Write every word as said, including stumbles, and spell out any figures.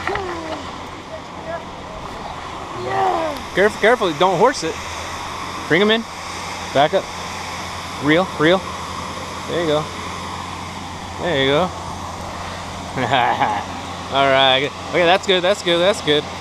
Careful, careful, don't horse it. Bring him in. Back up. Reel, reel. There you go. There you go. All right. Okay, that's good, that's good, that's good.